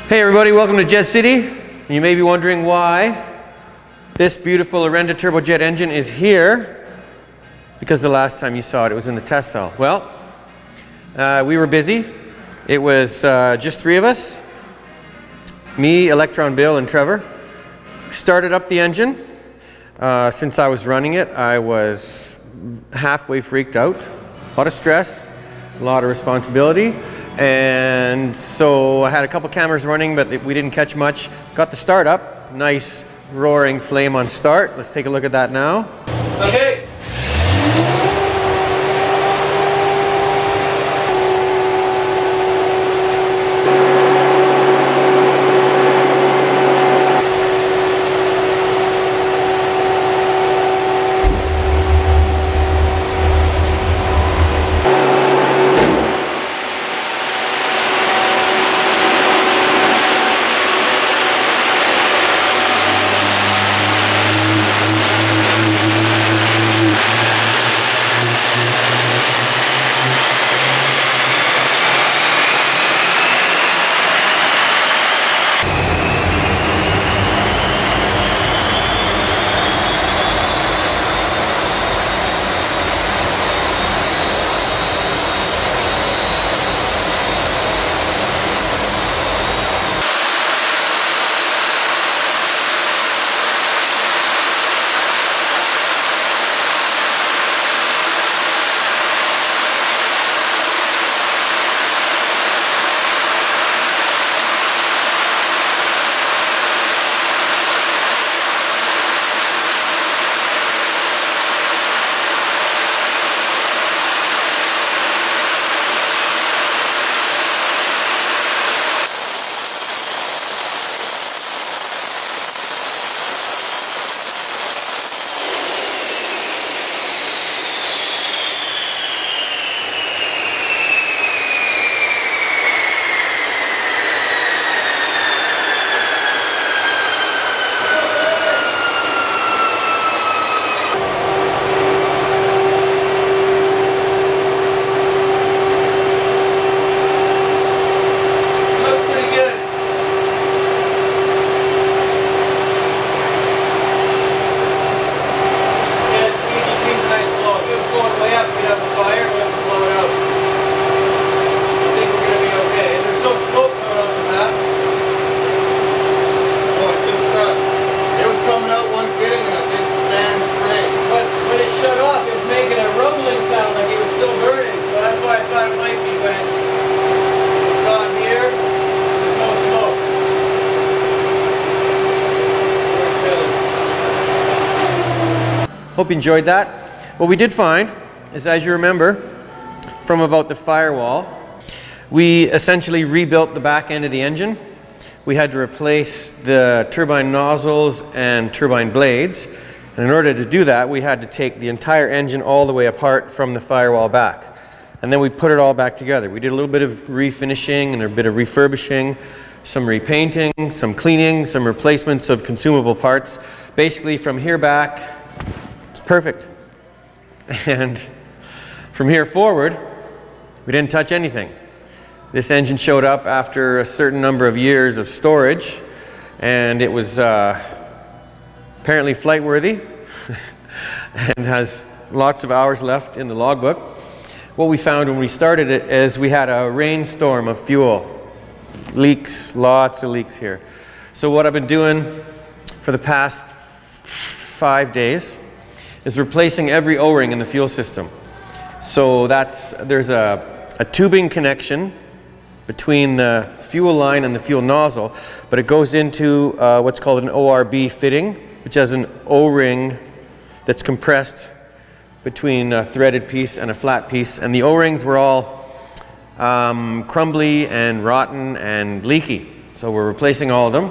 Hey everybody, welcome to Jet City. You may be wondering why this beautiful Orenda turbojet engine is here, because the last time you saw it, it was in the test cell. Well, we were busy. It was just three of us, me, Electron Bill, and Trevor. Started up the engine. Since I was running it, I was halfway freaked out. A lot of stress, a lot of responsibility. And so I had a couple cameras running, but we didn't catch much. Got the start up. Nice roaring flame on start. Let's take a look at that now. Okay. Hope you enjoyed that. What we did find is, as you remember, from about the firewall, we essentially rebuilt the back end of the engine. We had to replace the turbine nozzles and turbine blades. And in order to do that, we had to take the entire engine all the way apart from the firewall back. And then we put it all back together. We did a little bit of refinishing and a bit of refurbishing, some repainting, some cleaning, some replacements of consumable parts. Basically, from here back, perfect. And from here forward, we didn't touch anything. This engine showed up after a certain number of years of storage, and it was apparently flight worthy and has lots of hours left in the logbook. What we found when we started it is we had a rainstorm of fuel. Leaks, lots of leaks here. So what I've been doing for the past 5 days is replacing every O-ring in the fuel system. So there's a tubing connection between the fuel line and the fuel nozzle, but it goes into what's called an ORB fitting, which has an O-ring that's compressed between a threaded piece and a flat piece. And the O-rings were all crumbly and rotten and leaky. So we're replacing all of them.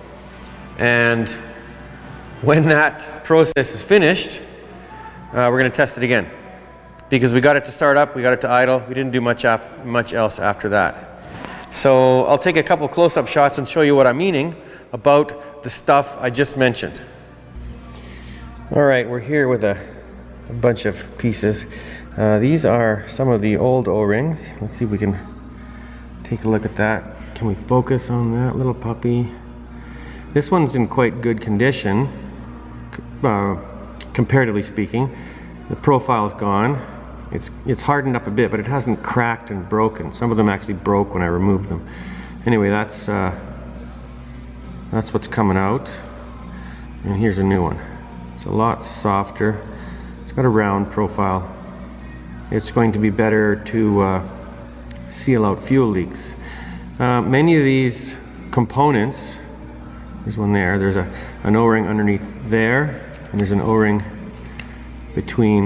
And when that process is finished, we're going to test it again, because we got it to start up, we got it to idle, we didn't do much else after that. So I'll take a couple close-up shots and show you what I'm meaning about the stuff I just mentioned. All right, we're here with a bunch of pieces. These are some of the old O-rings. Let's see if we can take a look at that. can we focus on that little puppy? This one's in quite good condition, comparatively speaking. The profile's gone. It's hardened up a bit, but it hasn't cracked and broken. Some of them actually broke when I removed them. Anyway, that's what's coming out. And here's a new one. It's a lot softer. It's got a round profile. It's going to be better to seal out fuel leaks. Many of these components, there's one there, there's an O-ring underneath there, and there's an O-ring between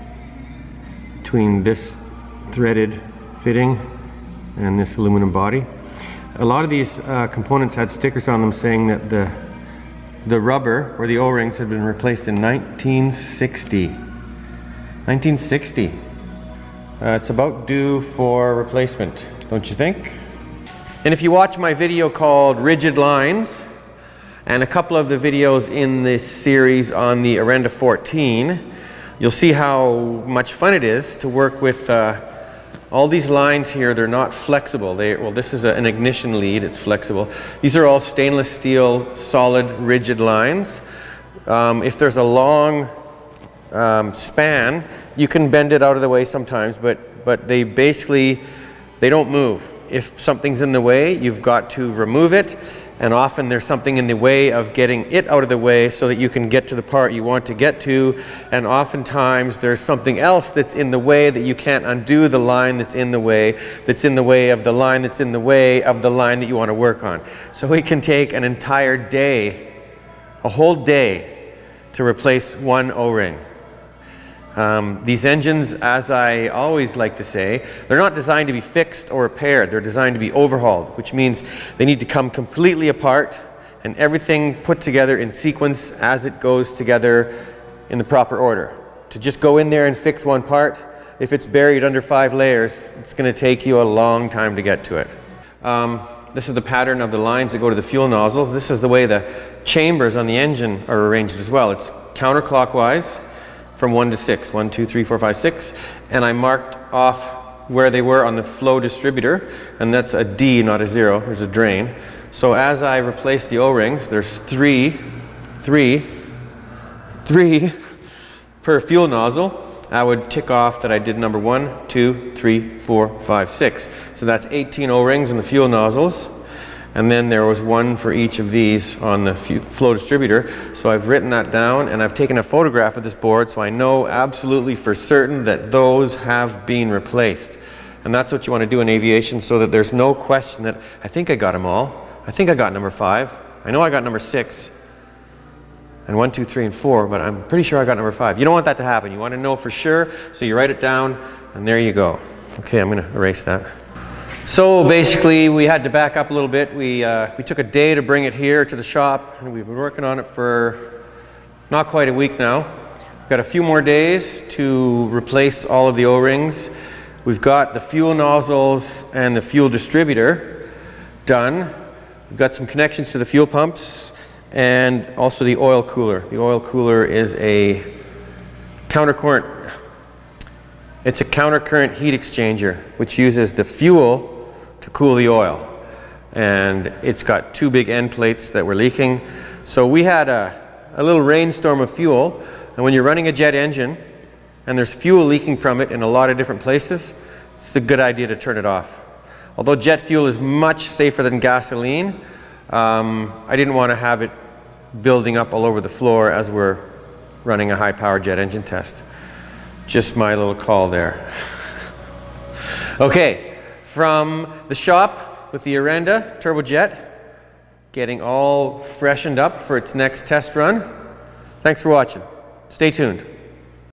this threaded fitting and this aluminum body. A lot of these components had stickers on them saying that the rubber or the O-rings had been replaced in 1960. 1960. It's about due for replacement, don't you think? And if you watch my video called Rigid Lines, and a couple of the videos in this series on the Orenda 14, you'll see how much fun it is to work with all these lines here. They're not flexible. Well, this is an ignition lead, it's flexible. These are all stainless steel, solid, rigid lines. If there's a long span, you can bend it out of the way sometimes, but they don't move. If something's in the way, you've got to remove it, and often there's something in the way of getting it out of the way so that you can get to the part you want to get to, and oftentimes there's something else that's in the way that you can't undo the line that's in the way of the line that's in the way of the line that you want to work on. So it can take an entire day, a whole day, to replace one O-ring. These engines, as I always like to say, they're not designed to be fixed or repaired. They're designed to be overhauled, which means they need to come completely apart and everything put together in sequence as it goes together in the proper order. To just go in there and fix one part, if it's buried under 5 layers, it's going to take you a long time to get to it. This is the pattern of the lines that go to the fuel nozzles. This is the way the chambers on the engine are arranged as well. It's counterclockwise from 1 to 6, 1, 2, 3, 4, 5, 6, and I marked off where they were on the flow distributor, and that's a D, not a 0. There's a drain. So as I replace the O-rings, there's three per fuel nozzle. I would tick off that I did number 1, 2, 3, 4, 5, 6. So that's 18 O-rings in the fuel nozzles. And then there was one for each of these on the flow distributor. So I've written that down, and I've taken a photograph of this board so I know absolutely for certain that those have been replaced. And that's what you want to do in aviation, so that there's no question that I think I got them all. I think I got number 5. I know I got number 6. And 1, 2, 3, and 4, but I'm pretty sure I got number 5. You don't want that to happen. You want to know for sure, so you write it down, and there you go. Okay, I'm going to erase that. So basically, we had to back up a little bit. We took a day to bring it here to the shop, and we've been working on it for not quite a week now. We've got a few more days to replace all of the O-rings. We've got the fuel nozzles and the fuel distributor done. We've got some connections to the fuel pumps and also the oil cooler. The oil cooler is a countercurrent. It's a countercurrent heat exchanger, which uses the fuel to cool the oil. And it's got 2 big end plates that were leaking. So we had a little rainstorm of fuel, and when you're running a jet engine and there's fuel leaking from it in a lot of different places, it's a good idea to turn it off. Although jet fuel is much safer than gasoline, I didn't want to have it building up all over the floor as we're running a high-power jet engine test. Just my little call there. Okay, from the shop with the Orenda turbojet, getting all freshened up for its next test run. Thanks for watching. Stay tuned.